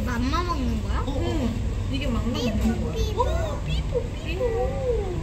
맘마 먹는 거야? 이게 망고 먹는 거야. 삐뽀 삐뽀. 삐뽀 삐뽀.